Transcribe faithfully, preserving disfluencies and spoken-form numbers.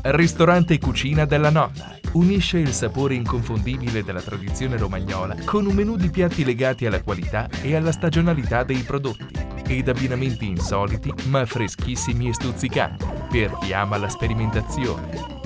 Ristorante Cucina della Nonna. Unisce il sapore inconfondibile della tradizione romagnola con un menù di piatti legati alla qualità e alla stagionalità dei prodotti ed abbinamenti insoliti ma freschissimi e stuzzicanti per chi ama la sperimentazione.